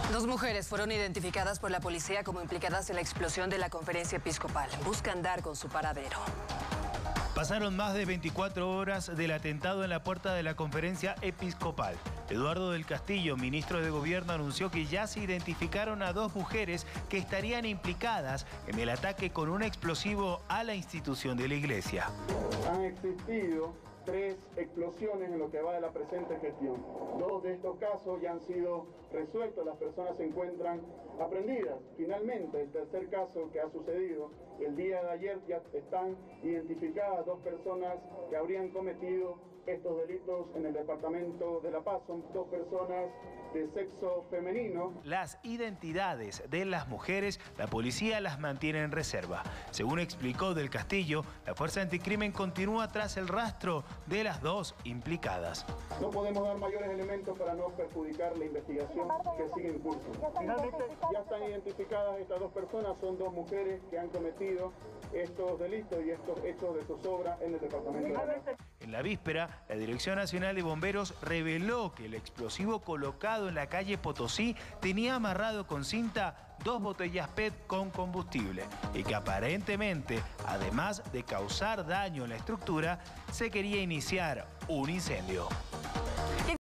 Dos mujeres fueron identificadas por la policía como implicadas en la explosión de la conferencia episcopal. Buscan dar con su paradero. Pasaron más de 24 horas del atentado en la puerta de la conferencia episcopal. Eduardo del Castillo, ministro de Gobierno, anunció que ya se identificaron a dos mujeres que estarían implicadas en el ataque con un explosivo a la institución de la iglesia. Han existido 3 explosiones en lo que va de la presente gestión. 2 de estos casos ya han sido resueltos, las personas se encuentran aprendidas. Finalmente, el tercer caso que ha sucedido el día de ayer, ya están identificadas 2 personas que habrían cometido estos delitos en el departamento de La Paz. Son 2 personas de sexo femenino. Las identidades de las mujeres, la policía las mantiene en reserva. Según explicó del Castillo, la Fuerza Anticrimen continúa tras el rastro de las 2 implicadas. No podemos dar mayores elementos para no perjudicar la investigación que sigue en curso. Finalmente, ya están identificadas estas 2 personas, son 2 mujeres que han cometido estos delitos y estos hechos de zozobra en el departamento de La Paz. En la víspera, la Dirección Nacional de Bomberos reveló que el explosivo colocado en la calle Potosí tenía amarrado con cinta 2 botellas PET con combustible y que aparentemente, además de causar daño en la estructura, se quería iniciar un incendio.